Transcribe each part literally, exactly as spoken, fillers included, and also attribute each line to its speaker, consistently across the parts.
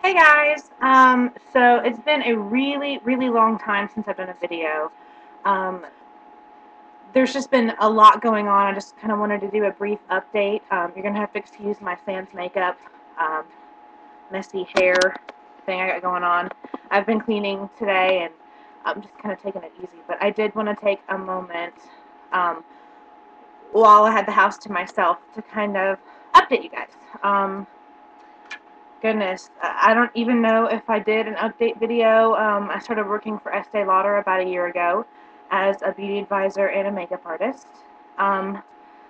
Speaker 1: Hey guys, um, so it's been a really, really long time since I've done a video. Um, there's just been a lot going on. I just kind of wanted to do a brief update. Um, you're going to have to excuse my sans makeup, um, messy hair thing I got going on. I've been cleaning today and I'm just kind of taking it easy, but I did want to take a moment um, while I had the house to myself to kind of update you guys. Um, Goodness, I don't even know if I did an update video. Um, I started working for Estee Lauder about a year ago as a beauty advisor and a makeup artist. Um,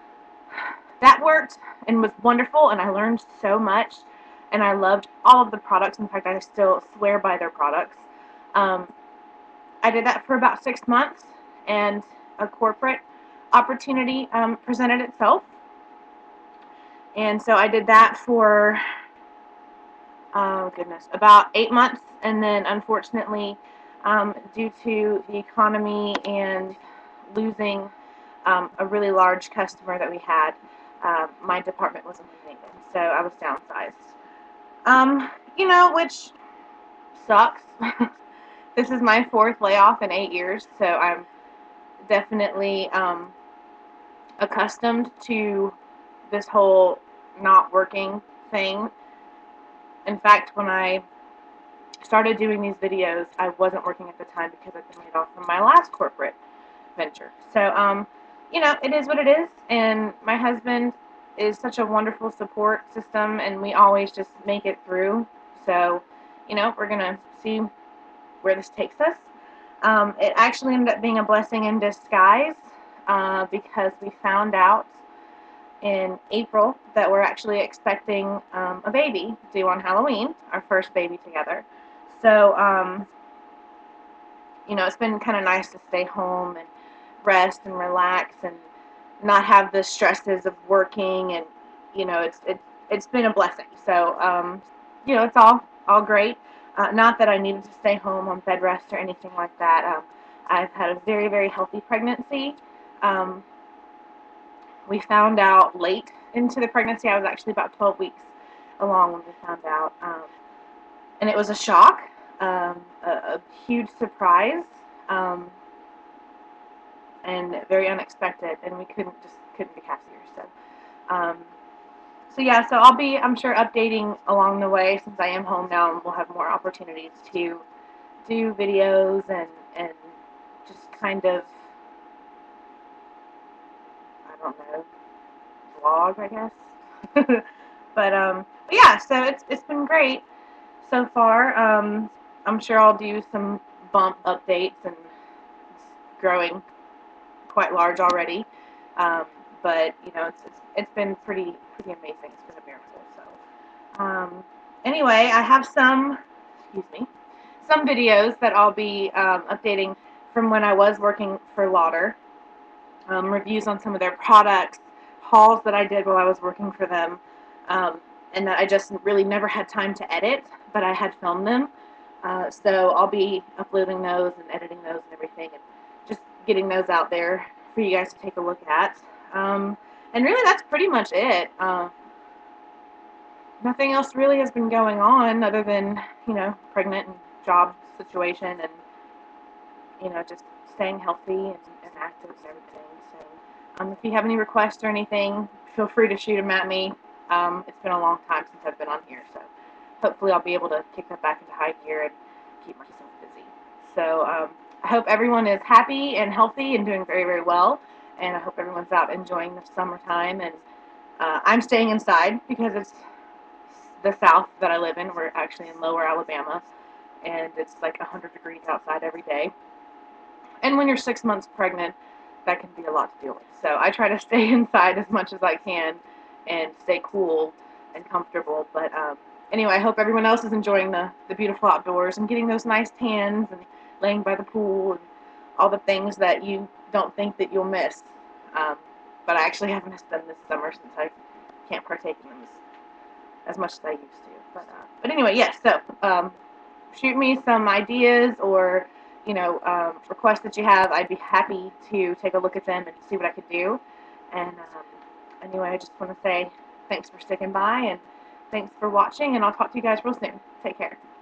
Speaker 1: that worked and was wonderful, and I learned so much, and I loved all of the products. In fact, I still swear by their products. Um, I did that for about six months, and a corporate opportunity um, presented itself, and so I did that for oh goodness, about eight months, and then unfortunately, um, due to the economy and losing um, a really large customer that we had, uh, my department wasn't leaving, and so I was downsized. Um, you know, which sucks. This is my fourth layoff in eight years, so I'm definitely um, accustomed to this whole not working thing. In fact, when I started doing these videos, I wasn't working at the time because I'd been laid off from my last corporate venture. So, um, you know, it is what it is, and my husband is such a wonderful support system, and we always just make it through. So, you know, we're going to see where this takes us. Um, it actually ended up being a blessing in disguise uh, because we found out in April that we're actually expecting um, a baby due on Halloween, our first baby together. So, um, you know, it's been kind of nice to stay home and rest and relax and not have the stresses of working, and you know, it's it, it's been a blessing. So, um, you know, it's all all great. Uh, not that I needed to stay home on bed rest or anything like that. Um, I've had a very very healthy pregnancy. Um, we found out late into the pregnancy. I was actually about twelve weeks along when we found out. Um, and it was a shock, um, a, a huge surprise, um, and very unexpected, and we couldn't just couldn't be happier. So, um, so yeah, so I'll be, I'm sure, updating along the way since I am home now, and we'll have more opportunities to do videos and and just kind of, I don't know, vlog, I guess. but um, but yeah, so it's it's been great so far. Um, I'm sure I'll do some bump updates, and it's growing quite large already. Um, but you know, it's, it's it's been pretty pretty amazing. It's been a miracle. So um, anyway, I have some, excuse me, some videos that I'll be um, updating from when I was working for Lauder. Um, reviews on some of their products, hauls that I did while I was working for them, um, and that I just really never had time to edit, but I had filmed them. Uh, so I'll be uploading those and editing those and everything, and just getting those out there for you guys to take a look at. Um, and really, that's pretty much it. Uh, nothing else really has been going on other than, you know, pregnant and job situation, and you know, just staying healthy and, and active and everything. So, um, if you have any requests or anything, feel free to shoot them at me. Um, it's been a long time since I've been on here, so hopefully I'll be able to kick that back into high gear and keep myself busy. So, um, I hope everyone is happy and healthy and doing very, very well, and I hope everyone's out enjoying the summertime. And uh, I'm staying inside because it's the south that I live in. We're actually in lower Alabama, and it's like one hundred degrees outside every day. And when you're six months pregnant, that can be a lot to deal with. So I try to stay inside as much as I can and stay cool and comfortable. But um, anyway, I hope everyone else is enjoying the, the beautiful outdoors and getting those nice tans and laying by the pool and all the things that you don't think that you'll miss. Um, but I actually have missed them this summer since I can't partake in them as, as much as I used to. But, uh, but anyway, yes, so um, shoot me some ideas or you know, um, requests that you have. I'd be happy to take a look at them and see what I could do. And um, anyway, I just want to say thanks for sticking by, and Thanks for watching, and I'll talk to you guys real soon. Take care.